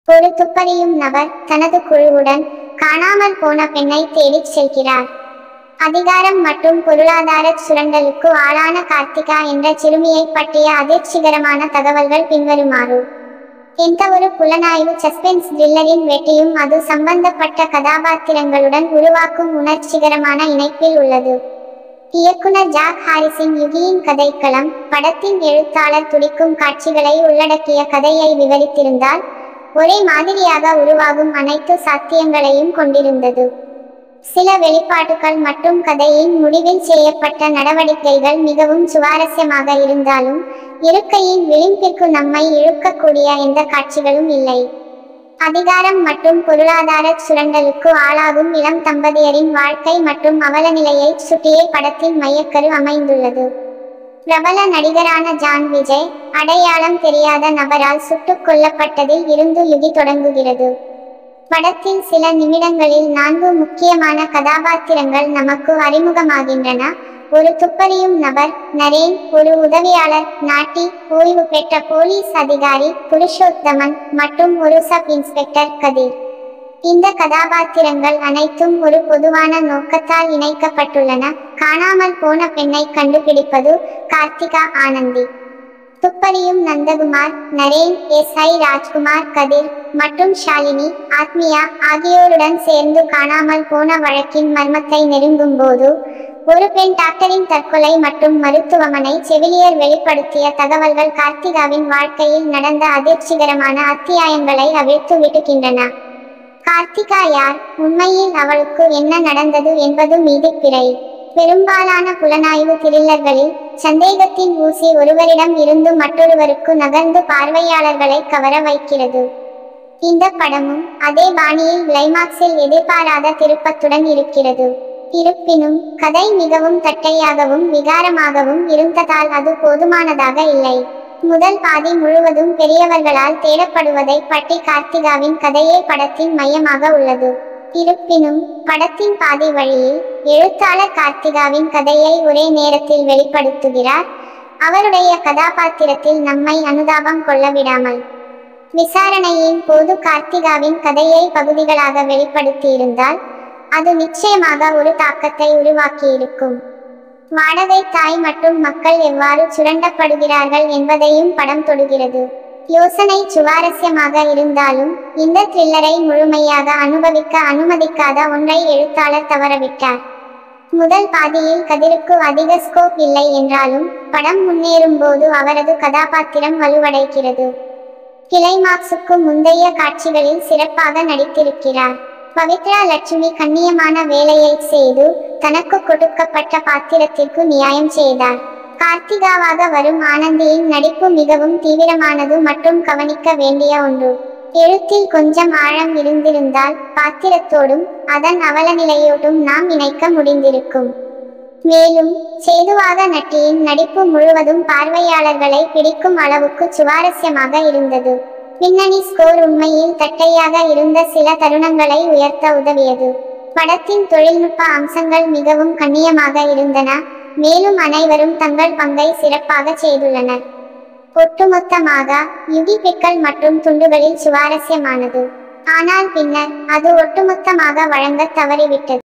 ஒரு துப்பறியும் நபர் தனது குழுவுடன் காணாமல் போன பெண்ணை தேடிச் செல்கிறார். அதிகாரம் மற்றும் பொருளாதார சுரண்டலுக்கு ஆளான கார்த்திகா என்ற சிறுமியை பற்றிய அதிர்ச்சிகரமான தகவல்கள் பின்வருமாறு. எந்தவொரு புலனாய்வு சஸ்பென்ஸ் த்ரில்லரின் வெற்றியும் அது சம்பந்தப்பட்ட கதாபாத்திரங்களுடன் உருவாக்கும் உணர்ச்சிகரமான இணைப்பில் உள்ளது. இயக்குனர் ஜாக் ஹாரிஸின் யுகியின் கதைக்களம் படத்தின் எழுத்தாளர் துடிக்கும் காட்சிகளை உள்ளடக்கிய கதையை விவரித்திருந்தால் ஒரே மாதிரியாக உருவாகும் அனைத்து சாத்தியங்களையும் கொண்டிருந்தது. சில வெளிப்பாடுகள் மற்றும் கதையின் முடிவில் செய்யப்பட்ட நடவடிக்கைகள் மிகவும் சுவாரஸ்யமாக இருந்தாலும் இருக்கையின் விளிம்பிற்கு நம்மை இழுக்கக்கூடிய எந்த காட்சிகளும் இல்லை. அதிகாரம் மற்றும் பொருளாதார சுரண்டலுக்கு ஆளாகும் இளம் தம்பதியரின் வாழ்க்கை மற்றும் அவலநிலையை சுற்றியே படத்தின் மையக்கரு அமைந்துள்ளது. பிரபல நடிகரான ஜான் விஜய் அடையாளம் தெரியாத நபரால் சுட்டுக் கொல்லப்பட்டதில் இருந்து யுகி தொடங்குகிறது. படத்தில் சில நிமிடங்களில் 4 முக்கியமான கதாபாத்திரங்கள் நமக்கு அறிமுகமாகின்றன. ஒரு துப்பறியும் நபர் நரேன், ஒரு உதவியாளர் நாட்டி, ஓய்வு பெற்ற போலீஸ் அதிகாரி புருஷோத்தமன் மற்றும் ஒரு சப் இன்ஸ்பெக்டர் கதிர். இந்த கதாபாத்திரங்கள் அனைத்தும் ஒரு பொதுவான நோக்கத்தால் இணைக்கப்பட்டுள்ளன. காணாமல் போன பெண்ணை கண்டுபிடிப்பது. கார்த்திகா ஆனந்தி. துப்பறியும் நந்தகுமார், நரேன், எஸ்.ஐ. ராஜ்குமார், கதிர் மற்றும் ஷாலினி ஆத்மியா ஆகியோருடன் சேர்ந்து காணாமல் போன வழக்கின் மர்மத்தை நெருங்கும் போது ஒரு பெண் டாக்டரின் தற்கொலை மற்றும் மருத்துவமனை செவிலியர் வெளிப்படுத்திய தகவல்கள் கார்த்திகாவின் வாழ்க்கையில் நடந்த அதிர்ச்சிகரமான அத்தியாயங்களை அவிழ்த்து விடுகின்றன. கார்த்திகா யார், உண்மையில் அவளுக்கு என்ன நடந்தது என்பது மீது பிறை. பெரும்பாலான புலனாய்வு த்ரில்லர்களில் சந்தேகத்தின் ஊசி ஒருவரிடம் இருந்து மற்றொருவருக்கு நகர்ந்து பார்வையாளர்களை கவர வைக்கிறது. இந்த படமும் அதே பாணியில் கிளைமாக்ஸில் எதிர்பாராத திருப்பத்துடன் இருக்கிறது. இருப்பினும் கதை மிகவும் தட்டையாகவும் விகாரமாகவும் இருந்ததால் அது போதுமானதாக இல்லை. முதல் பாதி முழுவதும் பெரியவர்களால் தேடப்படுவதை பற்றி கார்த்திகாவின் கதையே படத்தின் மையமாக உள்ளது. இருப்பினும் படத்தின் பாதி வழியில் எழுத்தாளர் கார்த்திகாவின் கதையை ஒரே நேரத்தில் வெளிப்படுத்துகிறார், அவருடைய கதாபாத்திரத்தில் நம்மை அனுதாபம் கொள்ள விடாமல். விசாரணையின் போது கார்த்திகாவின் கதையை பகுதிகளாக வெளிப்படுத்தியிருந்தால் அது நிச்சயமாக ஒரு தாக்கத்தை உருவாக்கியிருக்கும். வாடகை தாய் மற்றும் மக்கள் எவ்வாறு சுரண்டப்படுகிறார்கள் என்பதையும் படம் தொடுகிறது. யோசனை சுவாரஸ்யமாக இருந்தாலும் இந்த த்ரில்லரை முழுமையாக அனுபவிக்க அனுமதிக்காத ஒன்றை எழுத்தாளர் தவறவிட்டார். முதல் பாதியில் கதிருக்கு அதிக ஸ்கோப் இல்லை என்றாலும் படம் முன்னேறும் போது அவரது கதாபாத்திரம் வலுவடைகிறது. கிளைமாக்ஸுக்கு முந்தைய காட்சிகளில் சிறப்பாக நடித்திருக்கிறார். பவித்ரா லட்சுமி கண்ணியமான வேலையை செய்து தனக்கு கொடுக்கப்பட்ட பாத்திரத்திற்கு நியாயம் செய்தார். கார்த்திகாவாக வரும் ஆனந்தியின் நடிப்பு மிகவும் தீவிரமானது மற்றும் கவனிக்க வேண்டிய ஒன்று. எழுத்தில் கொஞ்சம் ஆழம் இருந்திருந்தால் பாத்திரத்தோடும் அதன் அவலநிலையோடும் நாம் இணைக்க முடிந்திருக்கும். மேலும் சேதுவாக நட்டியின் நடிப்பு முழுவதும் பார்வையாளர்களை பிடிக்கும் அளவுக்கு சுவாரஸ்யமாக இருந்தது. பின்னணி ஸ்கோர் உண்மையில் தட்டையாக இருந்த சில தருணங்களை உயர்த்த உதவியது. படத்தின் தொழில்நுட்ப அம்சங்கள் மிகவும் கண்ணியமாக இருந்தன, மேலும் அனைவரும் தங்கள் பங்கை சிறப்பாக செய்துள்ளனர். ஒட்டுமொத்தமாக யுகி பிக்கல் மற்றும் துண்டுகளில் சுவாரஸ்யமானது, ஆனால் பின்னர் அது ஒட்டுமொத்தமாக வழங்க தவறிவிட்டது.